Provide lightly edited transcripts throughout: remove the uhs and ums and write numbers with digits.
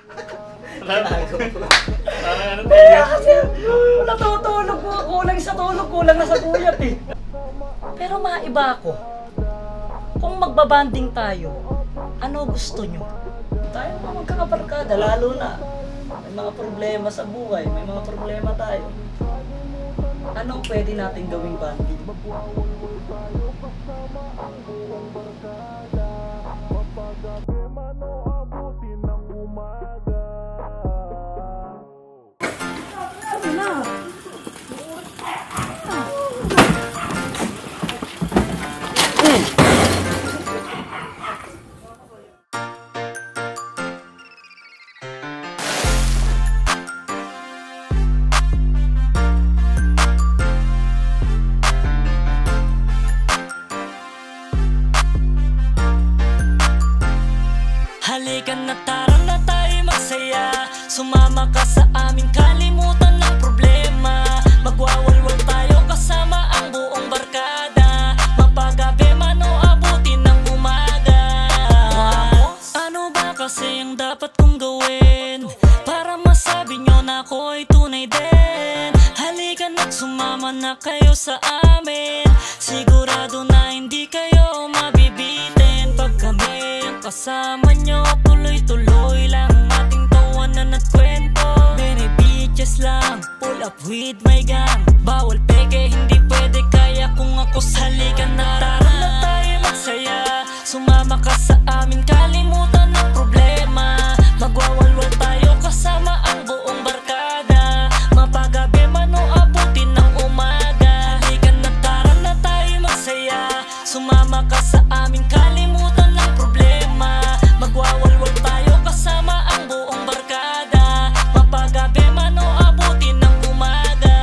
Kaya kasi natutulog po, kulang sa tulog, kulang na sa puyat eh. Pero maiba ako. Kung magbabanding tayo, ano gusto nyo? Tayo mga magkakabarkada, lalo na may mga problema sa buhay, may mga problema tayo. Anong pwede natin gawing banding? Halika na, tara na tayo magsaya. Sumama ka sa amin, kalimutan ng problema. Magwawalwal tayo kasama ang buong barkada. Mapagabi man o abutin ng umaga. Ano ba kasi ang dapat kong gawin para masabi nyo na ako ay tunay din? Halika na't sumama na kayo sa amin. Sigurado na hindi kayo mabibitin pag kami ang kasama nyo. Tuloy-tuloy lang ating tawanan at kwento. Beneficious lang, pull up with my gang. Bawal peke, hindi pwede, kaya kung ako. Halika na, tara na tayo magsaya. Sumama ka sa amin, kalimutan ng problema. Magwawalwal tayo kasama ang buong barkada. Mapagabi man o abutin ng umaga. Halika na, tara na tayo magsaya. Sumama ka sa amin, kalimutan ng problema. Magwawalwal tayo kasama ang buong barkada. Mapagabi man o abutin ng umaga.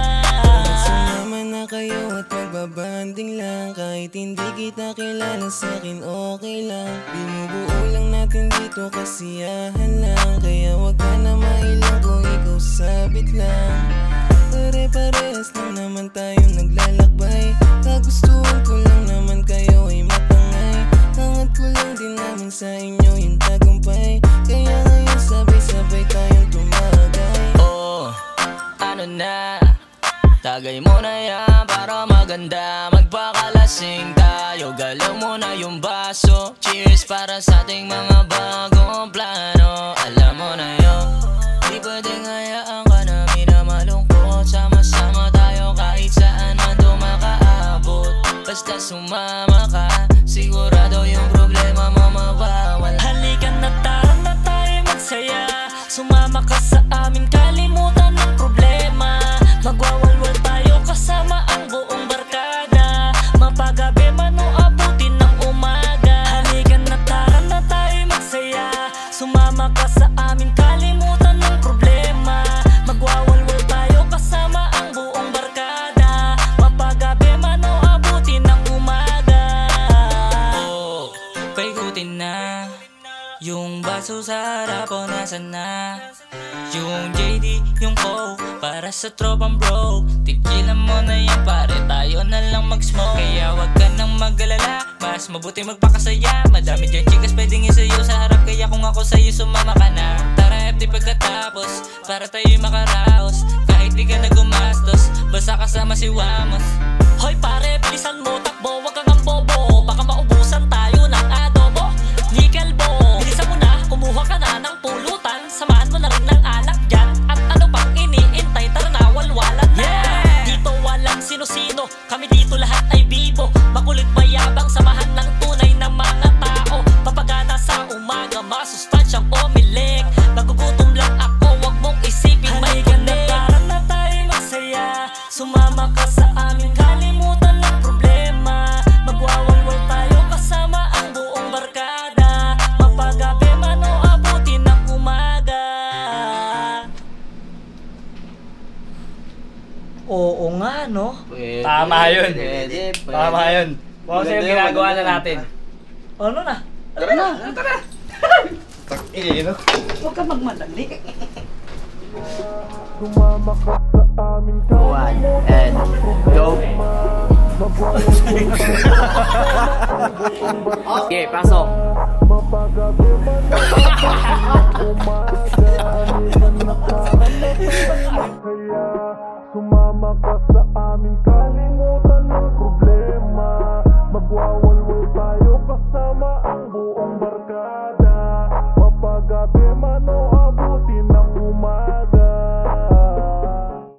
Sumama na kayo at magbabanding lang. Kahit hindi kita kilala, sa'kin okay lang. Binubuo lang natin dito, kasiyahan lang. Kaya wag ka na mailang kung ikaw sabit lang. Pare-parehas lang naman tayong naglalakbay. Kagustuhan ko lang naman kayo ay matangay. Hangat ko lang din naman sa inyo yung tagumpay. Kaya ngayon sabay-sabay tayong tumagay. Oh, ano na? Tagay mo na yan para maganda. Magpakalasing tayo, galaw mo na yung baso. Cheers para sa ating mga bagong plano. Alam mo na yun, di pwedeng hayaan ka namin na malungkot. Sama-sama tayo kahit saan man dumakaabot. Basta sumama ka, sigurado yung problema mo mawawala. Halika na, tara na tayo magsaya. Sumama ka sa amin, kalimutan ng problema. Magwawalwal tayo kasama ang buong barkada. Mapagabi man o abutin ng umaga. Halika na, tara na tayo magsaya. Sumama ka sa amin, kalimutan ng problema. Magwawalwal tayo kasama ang buong barkada. Mapagabi man o abutin ng umaga. Oh, paikutin na yung baso sa harap o nasan na. Yung JD, yung Coke, para sa tropang bro. Tigilan mo na yan pare, tayo na lang mag-smoke. Kaya wag ka nang mag-alala, mas mabuti magpakasaya. Madami dyan chikas pwedeng isayo sa harap. Kaya kung ako sa'yo sumama ka na. Tara FT pagkatapos, para tayo'y makaraos. Kahit di ka na gumastos, basta kasama si Wamos. Hoy pare, bilisan mo, takbo, wag kang bobo. Baka maubusan tayo ng adobo. Nickel bo, bilisan mo na, kumuha ka na ng pulutan. Samahan mo na rin ng alak dyan. At ano pang iniintay, tara na, walwalan na. Dito walang sino-sino, kami dito lahat ay bibo. Makulit mayabang, samahan ng tunay na mga tao. Papagana sa umaga, masustansyang umilik. Magugutom lang ako, wag mong isipin may connect. Tara na tayo magsaya, sumama ka sa amin, kalimutan ng problema. Magwawalwal tayo kasama ang buong barkada. Mapagabi man o abutin ng umaga. Oo nga, no? Pwede, Tama yun. pwede. Tama yun. Kung Maganda yung yun, ginagawa na maganda natin. Ano na? Tara na. Tara! Ino. Huwag ka magmadali. One and go. Okay, pasok. Sumama ka sa amin, kalimutan ng problema. Magwawalwal tayo kasama ang buong barkada. Mapagabi man o